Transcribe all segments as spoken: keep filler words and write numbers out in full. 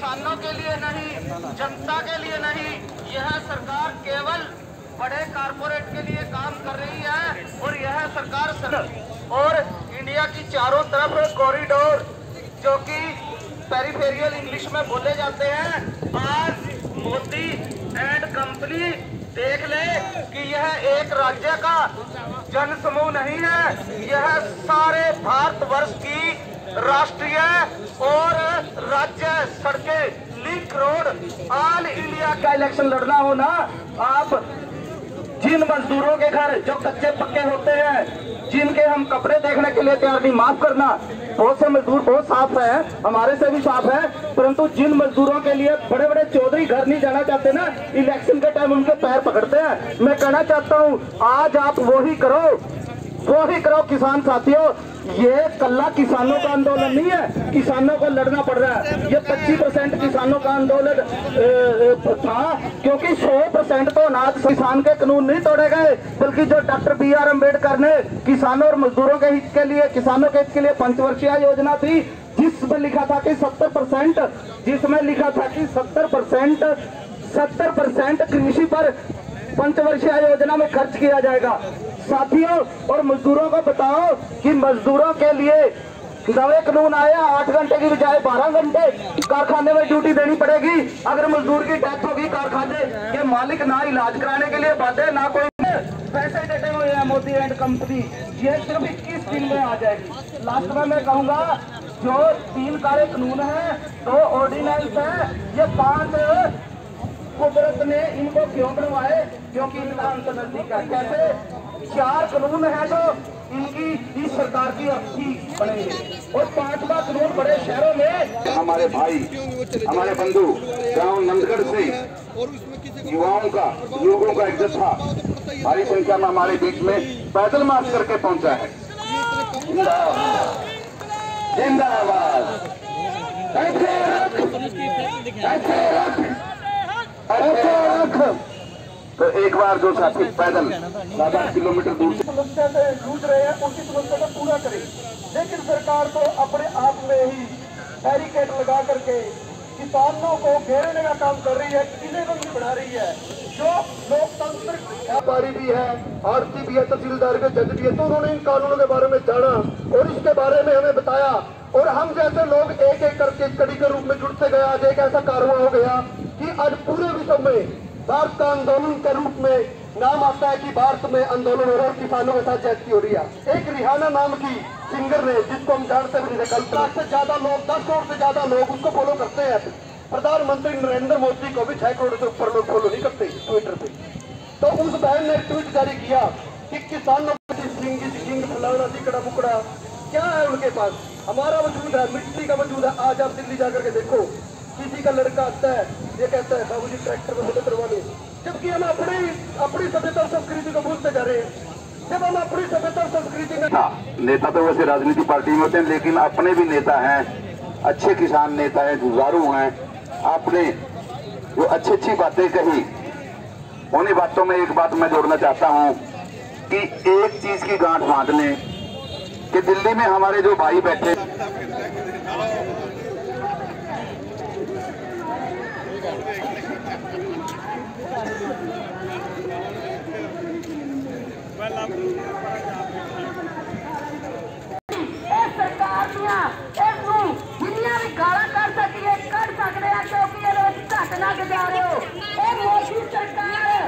किसानों के लिए नहीं, जनता के लिए नहीं, यह सरकार केवल बड़े कारपोरेट के लिए काम कर रही है। और यह सरकार सर और इंडिया की चारों तरफ कॉरिडोर जो कि पेरिफेरियल इंग्लिश में बोले जाते हैं, आज मोदी एंड कंपनी देख ले कि यह एक राज्य का जन समूह नहीं है, यह सारे भारतवर्ष की राष्ट्रीय और राज्य सड़कें, लिंक रोड, ऑल इंडिया का इलेक्शन लड़ना हो ना, आप जिन मजदूरों के घर जो कच्चे पक्के होते हैं, जिनके हम कपड़े देखने के लिए तैयार नहीं, माफ करना, बहुत से मजदूर बहुत साफ है, हमारे से भी साफ है, परंतु जिन मजदूरों के लिए बड़े बड़े चौधरी घर नहीं जाना चाहते ना, इलेक्शन के टाइम उनके पैर पकड़ते हैं। मैं कहना चाहता हूँ, आज आप वो ही करो, वो ही करो किसान साथियों। ये कल्ला किसानों का आंदोलन नहीं है, किसानों को लड़ना पड़ रहा है। ये पच्चीस परसेंट किसानों का आंदोलन था, क्योंकि सौ परसेंट तो अनाज किसान के कानून नहीं तोड़े गए, बल्कि जो डॉक्टर बी आर अम्बेडकर ने किसानों और मजदूरों के हित के लिए, किसानों के हित के लिए पंचवर्षीय योजना थी, जिसमें लिखा था कि सत्तर परसेंट जिसमें लिखा था कि सत्तर परसेंट सत्तर परसेंट कृषि पर पंचवर्षीय योजना में खर्च किया जाएगा। साथियों और मजदूरों को बताओ कि मजदूरों के लिए नए कानून आया, आठ घंटे की बजाय बारह घंटे कारखाने में ड्यूटी देनी पड़ेगी। अगर मजदूर की डेथ होगी, कारखाने के मालिक ना इलाज कराने के लिए बाध्य, ना कोई पैसे देते हुए है मोदी एंड कंपनी। ये सिर्फ इक्कीस दिन में आ जाएगी। लास्ट में मैं कहूंगा, जो तीन काले कानून है, दो ऑर्डिनेंस है, ये पांच कुदरत ने इनको क्यों बनवाए? क्योंकि इनका अंत नजदीक है। कैसे? चार कानून है जो इनकी इस सरकार की अर्थी बनेंगे, और पांचवा कानून बड़े शहरों में हमारे भाई, हमारे बंधु गांव नंदगढ़ से युवाओं का युवकों का एक जत्था भारी संख्या में हमारे बीच में पैदल मार्च करके पहुंचा है। जिंदाबाद, जिंदाबाद, ऐसे रख, ऐसे रख, ऐसे रख। तो एक बार जो साथी पैदल सात आठ किलोमीटर दूर से समस्या से जूझ रहे हैं, उनकी समस्या को पूरा करें, लेकिन सरकार तो अपने आप में ही बैरिकेड लगा करके किसानों को घेरने का काम कर रही है, किलेबंदी बढ़ा रही है। जो लोकतंत्र व्यापारी भी है, आरती भी है, तहसीलदार के जज भी है, तो उन्होंने इन कानूनों के बारे में जाना और इसके बारे में हमें बताया, और हम जैसे लोग एक एक करके कड़ी के रूप में जुड़ते गए। आज एक ऐसा कार्रवाई हो गया कि आज पूरे विश्व में भारत का आंदोलन के रूप में नाम आता है कि भारत में आंदोलन हो रहा है, किसानों के साथ ज्यादती हो रही है। एक रिहाना नाम की सिंगर ने, जिसको हम जानते भी नहीं, कल लाख से ज्यादा लोग, दस करोड़ से ज्यादा लोग उसको फॉलो करते हैं। प्रधानमंत्री नरेंद्र मोदी को भी छह करोड़ से ऊपर लोग फॉलो नहीं करते ट्विटर पे। तो उस बहन ने ट्वीट जारी किया कि किसानों की फलाना तिकड़ा बुकड़ा क्या है उनके पास, हमारा वजूद है, मिट्टी का वजूद है। आज आप दिल्ली जाकर के देखो, किसी का लड़का आता है, ये कहता है बाबूजी ट्रैक्टर में मदद करवा लो, जबकि हम अपनी अपनी सभ्यता और संस्कृति को भूलते जा रहे हैं। जब हम अपनी सभ्यता और संस्कृति में हाँ, नेता तो वैसे राजनीति पार्टी में होते हैं, लेकिन अपने भी नेता हैं, अच्छे किसान नेता हैं, जुझारू हैं। आपने जो अच्छी अच्छी बातें कही, उन्हीं बातों में एक बात मैं जोड़ना चाहता हूं कि एक चीज की गांठ बांध लें कि दिल्ली में हमारे जो भाई बैठे, जिन्नियां भी गाला कर सकिए कर सकते हैं, क्योंकि ये लोग घट ना के जा रहे हो। ये मोदी सरकार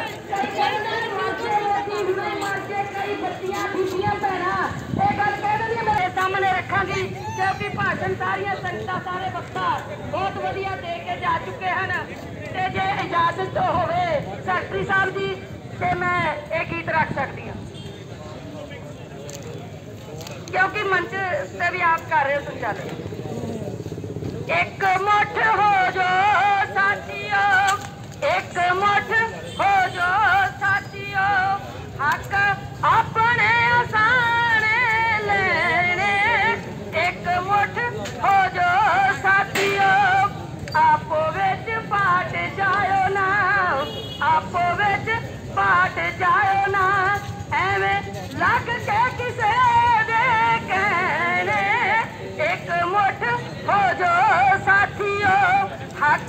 कई बत्तियां बीतियां भैना ये गल कह दी मेरे सामने रखांगी, क्योंकि भाषण सारिया संगतां सारे वक्ता बहुत वधिया दे के जा चुके हैं। ते जे इजाजत तो होवे सैकटरी साहब जी, ते मैं एक गीत रख सकती हूँ, क्योंकि मंच से भी आप कर रहे हो संचालन। एक मुठ हो जो साथियों, एक मुठ हो जो साथियों, हक अपने आसान लेने। एक मुठ हो जो साथियों, आपो विच पाट जाओ ना, आपो विच पाट जाओ ना, एवें लग के किसे दे कहने। एक मुठ हो जो साथियों, हक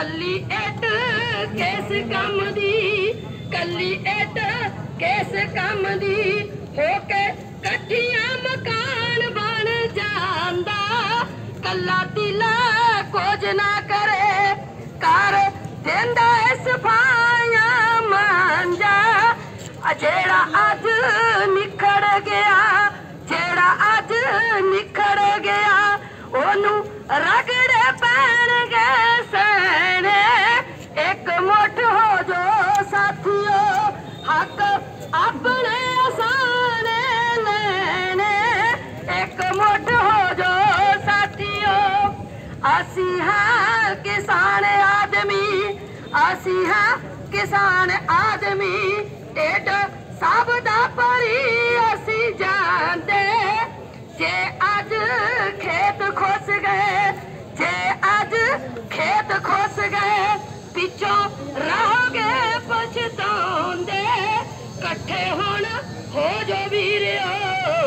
कली इट किस कम दी, कली इट किस कम दी, होके कठिया मकान बन जांदा, कला तिला कुछ ना करे कर देंदा सफाया मांजा। जेड़ा अज निखड़ गया, जेड़ा अज निखड़ गया, ओनू रगड़े पैणगे सैने, एक मुठ हो जो साथियो, हक अपने आसाने लेने, एक मुठ हो जो साथियो। असी हाँ किसान आदमी, असी हाँ किसान आदमी, ढिड सब दा भरी असी जानदे, जे अज खेत खुस गए, जे अज खेत खुस गए, पिछों रहोगे पछताउंदे, कट्ठे हुण हो जो वीरियो,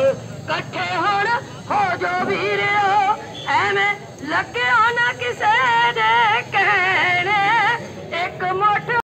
कट्ठे हुण हो जो वीरियो, एवें लगे हो ना किसे